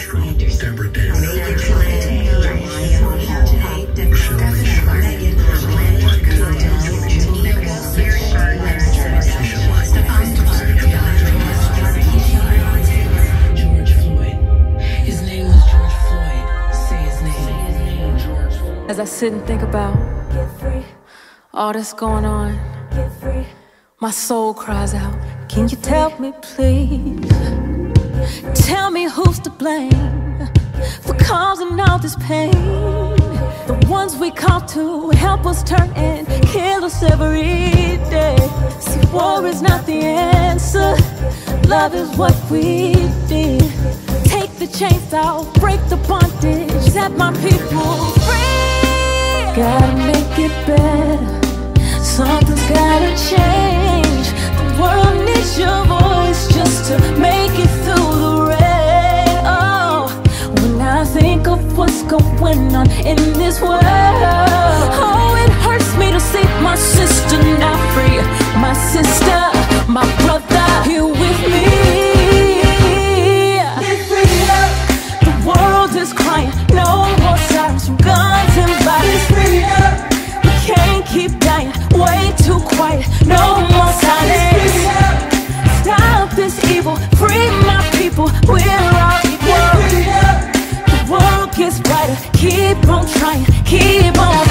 As I sit and think about all that's going on, my soul cries out, can you tell me please? Tell me who's to blame for causing all this pain? The ones we call to help us turn and kill us every day. See, war is not the answer, love is what we need. Take the chains out, break the bondage, set my people free. Gotta make it better, something's gotta change. The world needs your voice just to make it through the rain. Oh, when I think of what's going on in this world, oh, it hurts me to see my sister not free. My sister, my brother, here with me. The world is crying, no more sirens from guns and bodies. We can't keep dying, way too quiet, no more silence. Stop this evil, free my people, we're all equal. The world gets brighter, keep on trying, keep on